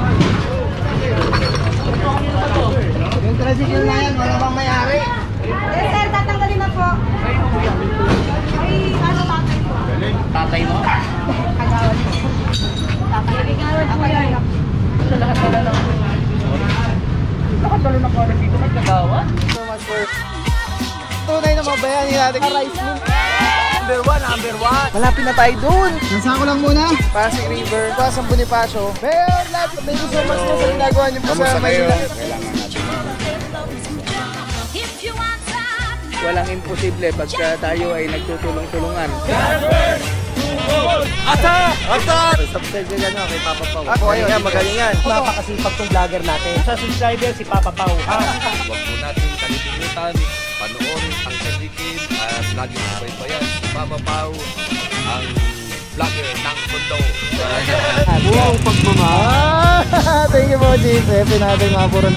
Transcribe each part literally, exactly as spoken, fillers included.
Yung tricycle na yan, wala bang may-ari? Eh, sir, tatanggalin na po. Ay, ano tatay po? Tatay mo? Kagawan po. Tatay, kagawan po yan. Sa lahat na lang. Lahat na lang ako dito may kagawan. So much for tunay na mabayani natin ang rice mill. Number one, number one. Malapit na tayo dun. Nasaan ko lang muna? Pasig River, Pasang Bonifacio. Mayor, love, thank you so much po sa ginagawa niyo po sa Maynila. Walang imposible pagka tayo ay nagtutulong-tulungan. Attack! Attack! Subscribe ka dyan kay Papa Pau. Ako ayun, magaling yan. Napakasipag tong vlogger natin. Sa subscriber si Papa Pau. Huwag po natin kalilimutan, panoorin ang Kadikin at laging sabay pa yan. Si Papa Pau, ang vlogger ng mundo. Buong pagmamahal. Thank you po, G F. natin mga puron.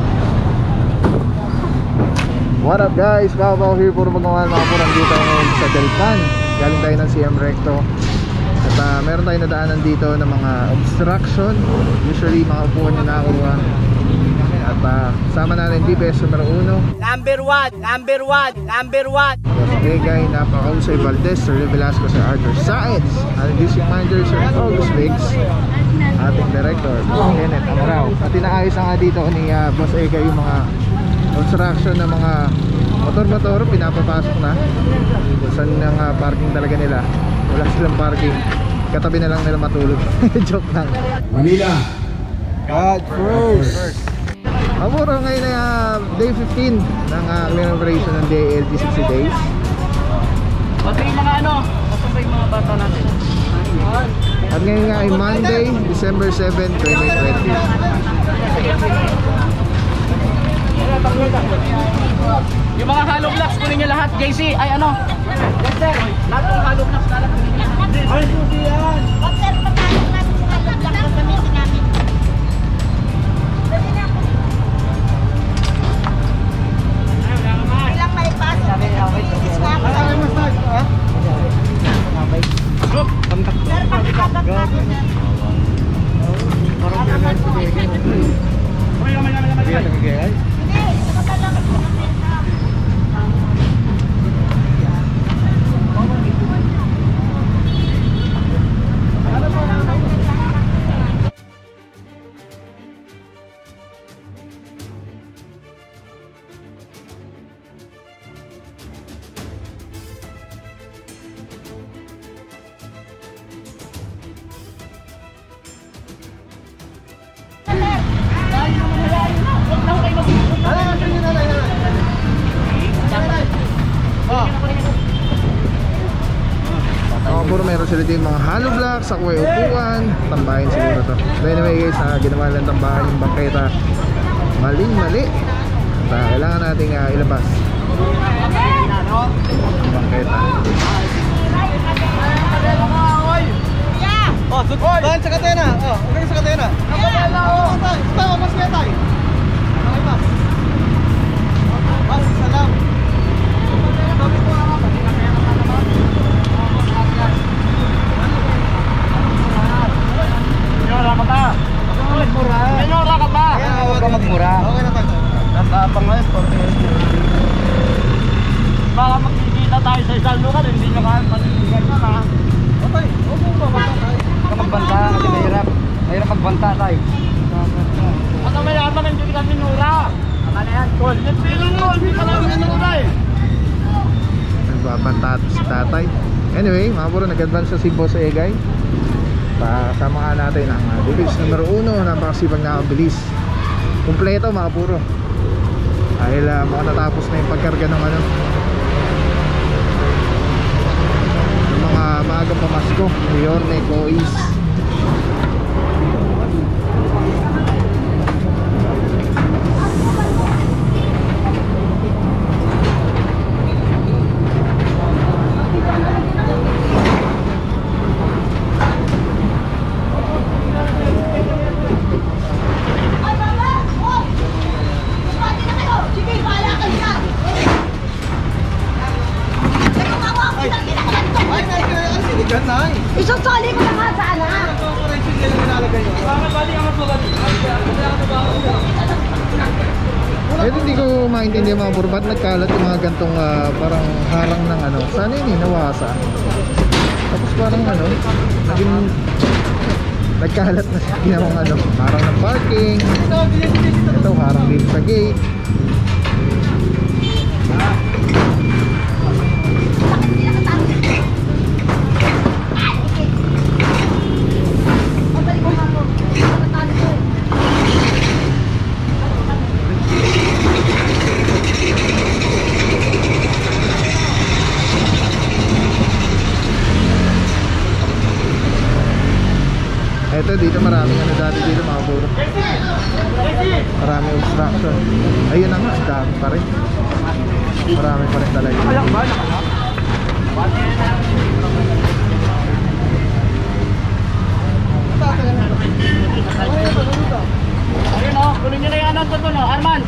What up guys? Papa here, puro magmamahal mga puron dito ngayon sa Deltan. Galing tayo ng C M Recto. At uh, meron tayong nadaanan dito ng mga obstruction. Usually mga upuan yung nakakuha. At uh, sama natin G P S numero uno. Number one, number one, number one. Yes, Egay, Napakausay Valdez, Sir Velasco, Sir Arthur Saenz, ating district manager, Sir August Biggs, ating director, Kenneth Amaraw. At inaayos na nga dito ni uh, Boss Egay yung mga obstruction ng mga motor-motor, pinapapasok na. Saan ang uh, parking talaga nila? Wala silang parking. Katabi na lang nila matulog. Joke lang. Manila. God first. Maburo ngayon na uh, day fifteen ng uh, celebration ng D L G sixty days. Basta yung mga ano, basta pa yung mga bata natin. At ngayon nga ay Monday, December seventh, twenty twenty. Yung mga hollow blocks, kunin nyo lahat. J C, ay ano? Yes sir, lahat ng hollow blocks na lang. Ay, susi yan. Wag, sir, patayong natin sa halong lang ang gamitin namin. Dali na ako. Ilang may pass? Ilis na ako. Sir, pagkakagat natin, sir. Para mag-uwi. Hindi, nakatalamat ko natin. Oh, puro meron sila din mga hollow blocks, sa kuya upuan, tambahin siguro to. But anyway guys, uh, ginawa lang tambahan yung bangketa. Maling mali. At uh, kailangan nating uh, ilabas yung bangketa. Oh, sukot! Bahan sa katena! Oh, okay sa katena! Oh, tayo, mas kaya tayo! Okay pa! Mas, salam! Minora ka ba? Magmura! Minora ka ba? Huwag ka magmura! Okay na tayo! Natapang ngayon, baka magkikita tayo sa isang lugar, hindi nyo kaya panindigan na ha. Okay, huwag mo ba tayo? Magbanta kasi mahirap. Mahirap magbanta tayo. Ano may yaman ang hindi ka minura? Tama na yan, Tol. Nagpilo mo, hindi ka lang minura eh. Nagbabanta si tatay. Anyway, mga bro, nag-advance na si Boss Egay. Kasama nga natin ang uh, division numero uno, napakasipag nakabilis. Kumpleto mga bro. Dahil uh, mukhang natapos na yung pagkarga ng ano, ng mga maagang pamasko, Yorne, Cois. Isusoli ko na nga sana. Eh, hindi ko maintindihan mga bro, ba't nagkalat yung mga gantong ah, parang harang ng ano. Sana yun eh, nawasa. Tapos parang ano, naging nagkalat na sa ginawang ano, harang ng parking. Ito, harang din sa gate. Ito dito maraming ano dati dito mga buro. Maraming obstruction. Ayun na nga, dami pa rin. Marami pa rin talaga. Ayun o, kunin nyo na yung anong tuto no, Arman.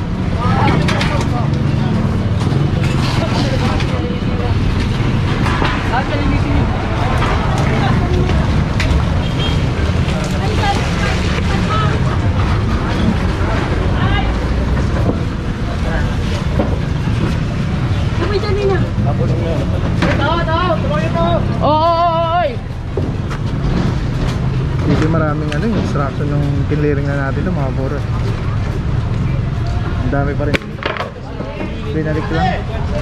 Lahat ka linisin nyo. Dito maraming ano yung instruction ng kinlearing na natin ito mga buro. Ang dami pa rin. Binalik lang.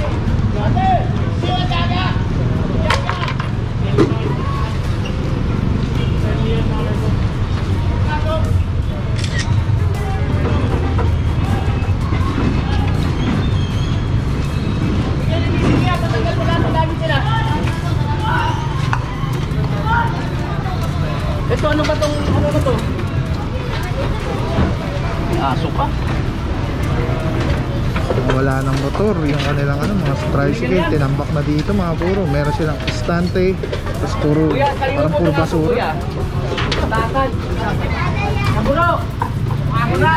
Ito ano ba tong ano na to? Aso ka? Wala ng motor, yung kanilang ano, mga tricycle, tinambak na dito mga puro. Meron silang estante, tapos puro, parang puro basura. Takan. Kaburo! Kaburo!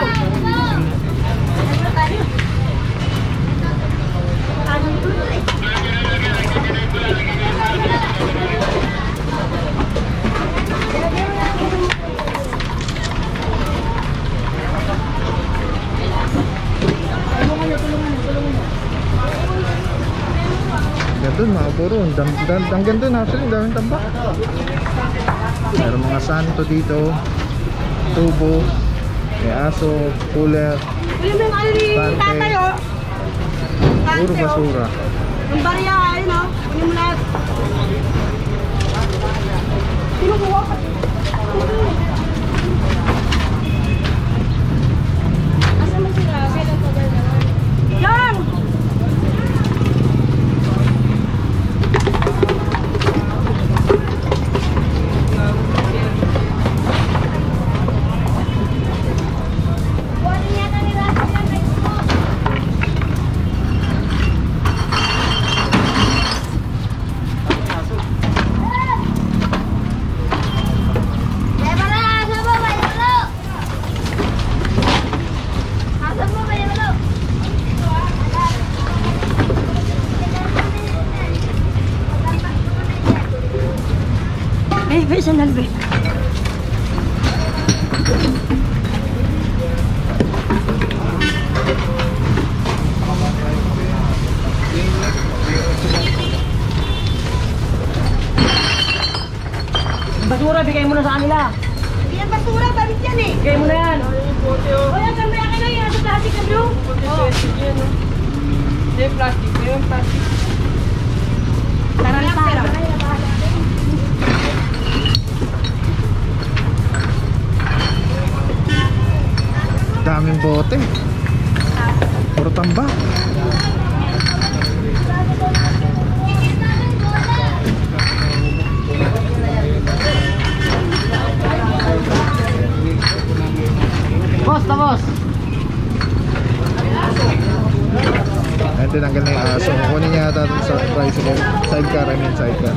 Gandun mga puro, hanggang doon actually, daming tambak. Meron mga santo dito, tubo, may aso, cooler, Yung mga ano ni tatay, oh. puro basura. Yung barya, ayun, oh. Kunin mo lahat. Kinukuha ka. Asa mo sila? Kailan pa ba naman? Yan! Eh, be, sandal, be. Basura, bigay mo na sa kanila. Yan basura, balik yan eh. Bigay mo na yan. O yan, kami akin na yan. Sa plastic na blue. Oo. Yung plastic, yung plastic. Tarantara. Daming bote, puro tambak. Boss, tapos. Ayun, tinanggal na yung aso. Kunin niya yata dun sa tricycle. Sidecar, I mean sidecar.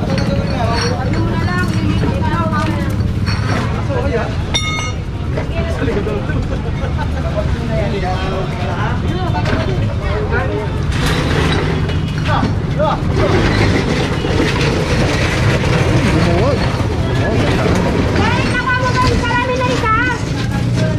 Bumuwag. Oh, Balik na ka mo ba yung karami na isa?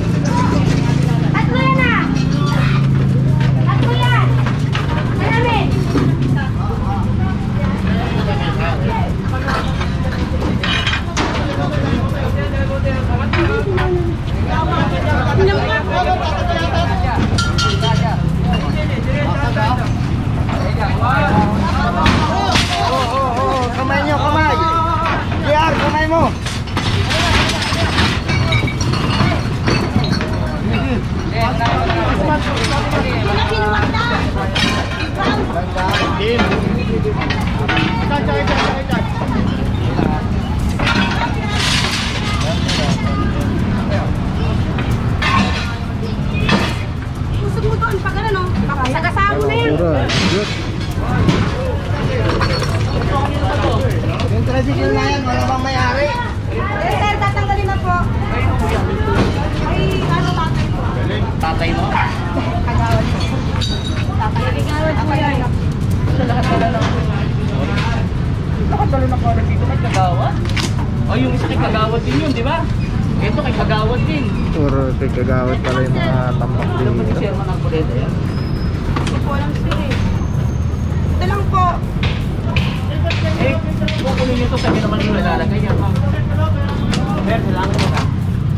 Kagawad din. Puro kay Kagawad pala yung mga tambak Ano ba si dito. Sherman ang kuleta yan? Hindi po alam sir eh. Ito lang po. Eh, kukunin nyo ito, sabi naman yung nalalagay yan, ma'am. Pero, kailangan mo ka.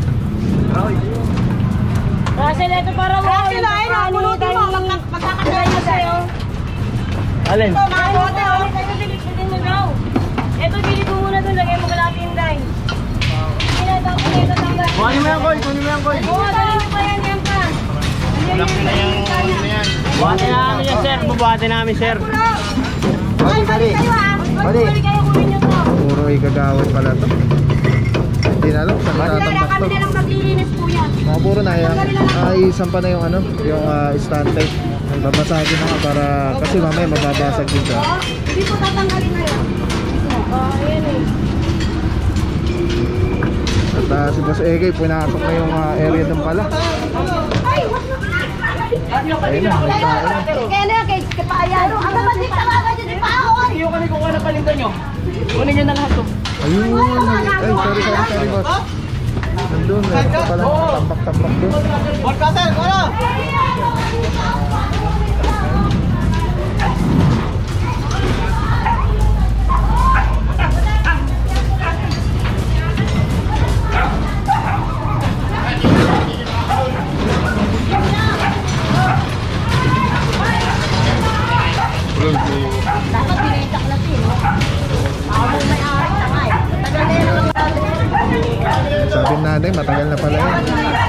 Russell, ito para mo. Russell, ay, nakunutin mo. Magkakagay mo sa'yo. Alin? Ito, mga bote, oh. Ito, bilit mo daw. Ito, bilit mo muna doon. Lagay mo kalating dime. Ito, ito, tanggal. Kuhanin mo yan, Koy. Kuhanin mo yan, Koy. Oo, dali mo pa yan, yan pa. Malaki na yung ano na yan. Buhatin namin yan, sir. Bubuhatin namin, sir. Ay, balik kayo ha. Balik kayo, kunin nyo to. Puro kay Kagawad pala to. Hindi na alam saan Wala, tatambak kami to. na lang maglilinis po yan. Mga puro na yan. Ayusan pa na yung ano, yung uh, estante. Babasagin na nga para, kasi mamaya mababasag din siya. Oo, hindi po tatanggalin na yun. Oo, ayan eh. At uh, si Boss Egay, pinasok na yung uh, area doon pala. Ay, wag na. Ayun na, may kain. Kaya na, kay Kapayan. Ang naman din tawagan dyan, ipaon. Iyo kami kung ano palinda nyo. Kunin nyo na lahat to. Ayun, ay, ay, sorry, sorry, sorry, boss. Nandun, meron pa pala tambak-tambak doon. Ball cutter, kuha! Dapat pinitak na siya, no? Ako mo may aring tangay. Tagal na yan ang Sabi ng nanay, matagal na pala yan.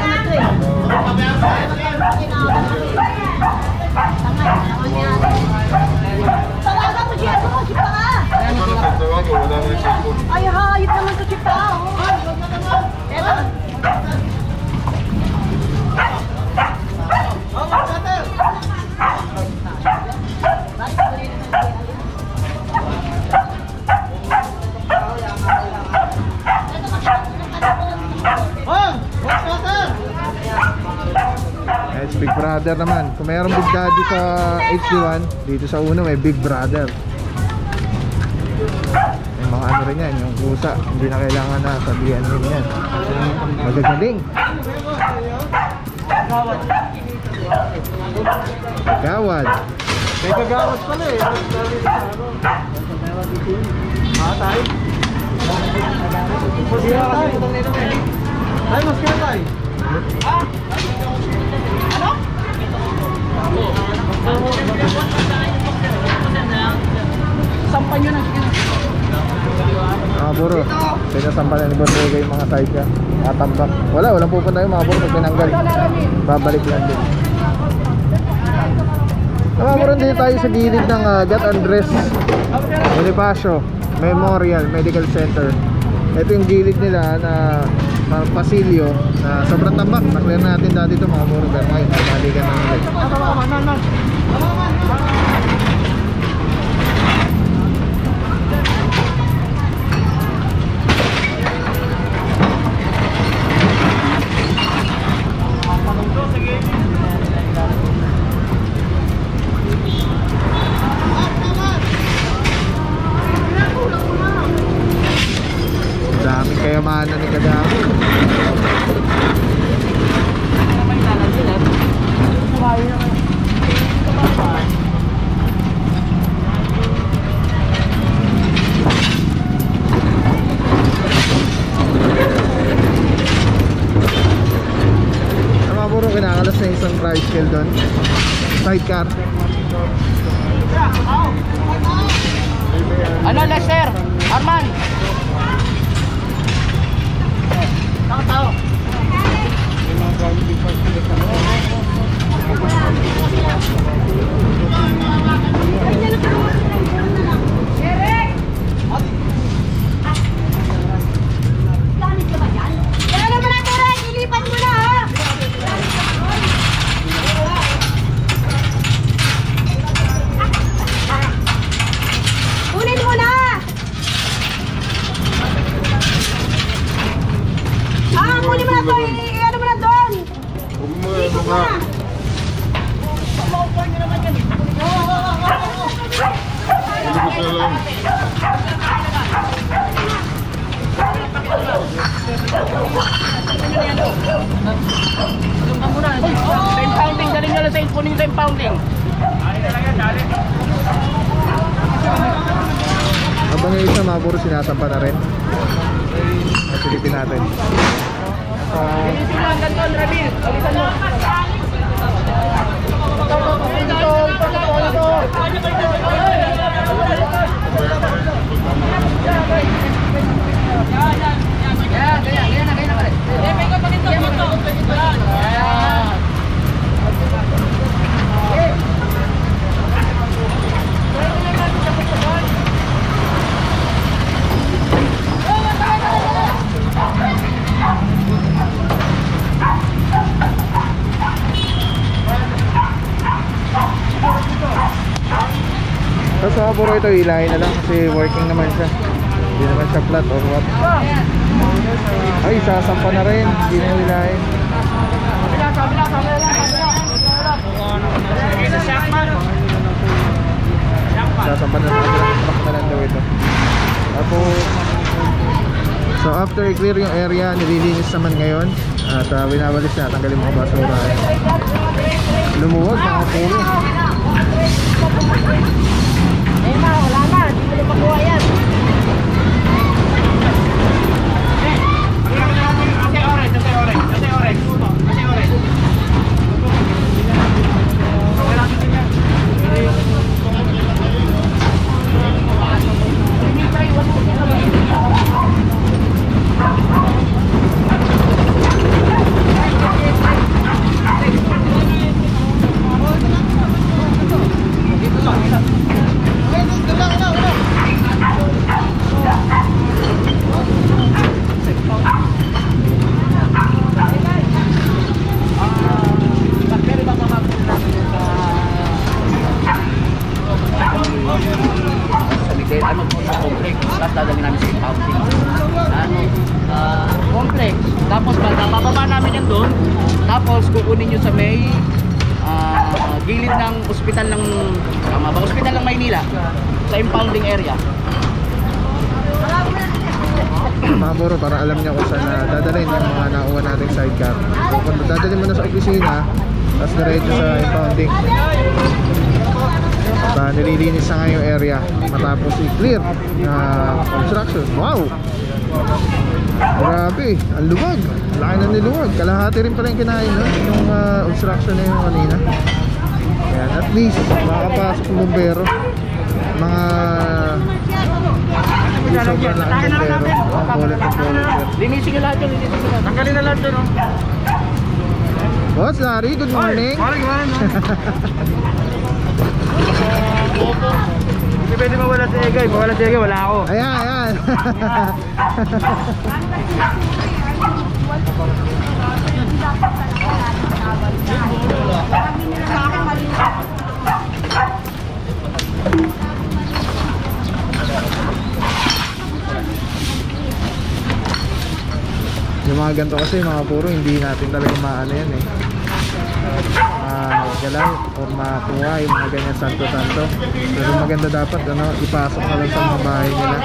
Tawagan mo siya, ano? Sipa ka! Ay, hayop naman sa sipa, oh. Eto. It's Big Brother naman. Kung mayroong Big Daddy sa H D one, dito sa uno may Big Brother. May mga ano rin yan, yung kusa. Hindi na kailangan na sabihan din yan. Magagaling. Gawad. May kagawad pala eh. Ah, tayo? Mas kaya tayo. Ay, mas kaya tayo. Sampan nyo na. Mga buro, sinasampalan ni Boss Egay yung mga side niya. Mga tambak. Wala, walang pupunta yung mga buro pag tinanggal. Babalik lang din. Mga buro, dito tayo sa gilid ng uh, Gat Andres Bonifacio Memorial Medical Center. Ito yung gilid nila na uh, pasilyo na sobrang tambak. Na-clear natin dati ito mga buro. Pero ngayon, balikan na ulit. Daming kayamanan ni Kagawad. Mga buro, kinakalas na isang tricycle doon. Sidecar. Ano, Lester? Arman? Tao. Kaya naman natin rin, ilipan mo na, ha? Kunin mo na! Ah, kunin mo na to, i- ano mo na doon? Ikot mo na! nyo na yan. Anong ka muna? ten pounding, dali nyo lang sa kuning ten pounding. Dali na lang yan, dali. Habang yung isa mga puro sinasampa na rin. Nasilipin natin. Bilisip lang, ganton, Rabil. Alisan mo. Yan, ganyan, ganyan na, ganyan na pare. Eh, may kapatid to, dito. Yan. Tapos mga puro ito ilahin na lang kasi working naman siya. Hindi naman siya flat or what. Ay, sasampa na rin. Hindi na ilahin. Sasampa na lang. Truck na lang daw ito. Tapos so after i-clear yung area, nililinis naman ngayon. At uh, binawalis na, tanggalin mga basura. Lumuwag mga puro. Eh ma, wala na. Hindi mo na makuha yan. Ano po sa complex, tapos dadalhin namin sa impounding. Ano, uh, complex, tapos bababa namin yan doon, tapos kukunin nyo sa may uh, gilid ng ospital ng, tama ba, ospital ng Maynila, sa impounding area. Mga puro, para alam niya kung saan na dadalhin yung mga nakuha nating sidecar. So kung dadalhin mo na sa opisina, tapos diretso sa impounding. At uh, nililinis na nga yung area matapos i-clear na construction. Wow! Grabe, ang luwag. Laki na niluwag. Kalahati rin pala yung kinain, no? Yung uh, construction na yung kanina. Ayan, at least makakapasok yung bumbero. Mga sobrang laking bumbero. Ang volunteer. Linisin nyo lahat yun, linisin nyo lahat. Tanggalin na lahat yun, no? Boss Larry, good morning. Morning, morning. Hindi pwede mawala si Egay, mawala si Egay, wala ako. Ayan, ayan. Yung mga ganito kasi mga puro hindi natin talaga maano yan eh. Uh, galaw o makuha yung mga ganyan santo-santo. Pero maganda dapat ano, ipasok na lang sa mga bahay nila.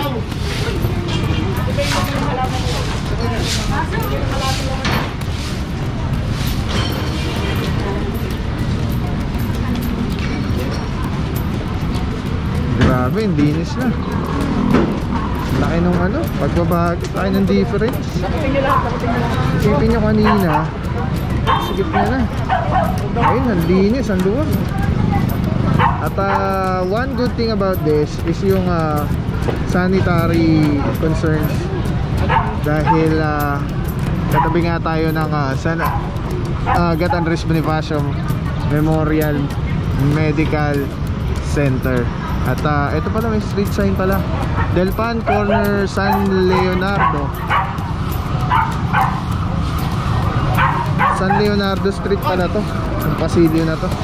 Grabe, hindi linis na. Laki nung ano, pagbabagi, laki ng difference. Isipin nyo kanina, sigit na na. Ayun, ang linis, ang luwag. At uh, one good thing about this is yung uh, sanitary concerns. Dahil uh, katabi nga tayo ng uh, sana, uh, Gat Andres Bonifacio Memorial Medical Center. At uh, ito pala, may street sign pala, Delpan Corner San Leonardo. San Leonardo Street pala to, yung pasilyo na to.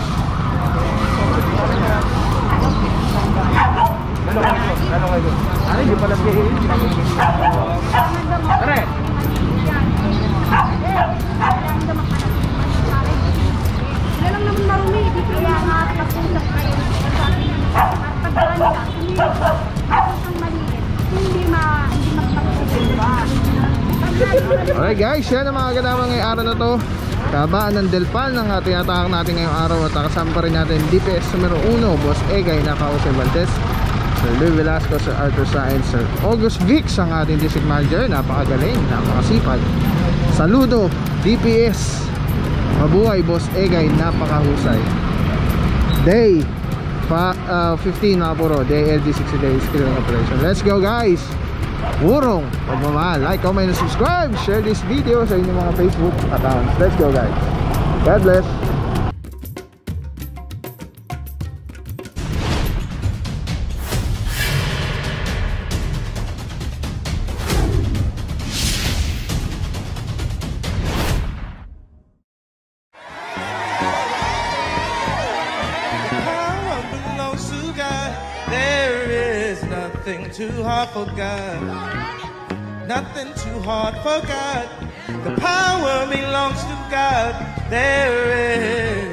Ano kayo? Ano yung pala siya? Tara! Wala lang naman marumi. Kaya nga pag-usap kayo. Pagkaan nila. Hindi ang maliit. Hindi ma... Hindi magpapagod. Okay Alright guys, yan ang mga ganamang ngayong araw na to. Kabaan ng Delpan ng ating atahak natin ngayong araw. At kasama pa rin natin D P S numero uno, Boss Egay, naka Jose Valdez, Sir Louis Velasco, Sir Arthur Saenz, Sir August Vix ang ating district manager. Napakagaling, napakasipag. Saludo D P S, mabuhay Boss Egay, napakahusay. Day pa, uh, fifteen mga puro, day L D sixty days killing operation. Let's go guys. Urong pagmamahal, like, comment, and subscribe. Share this video sa inyong mga Facebook accounts. Let's go guys. God bless. Power belongs to God. There is nothing too hard for God. Nothing too hard for God. The power belongs to God. There is